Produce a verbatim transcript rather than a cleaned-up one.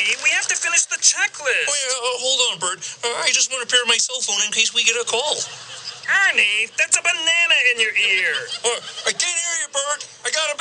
Looney, we have to finish the checklist. Oh, yeah, uh, hold on, Bert. Uh, I just want to pair my cell phone in case we get a call. Ernie, that's a banana in your ear. Uh, I can't hear you, Bert. I got a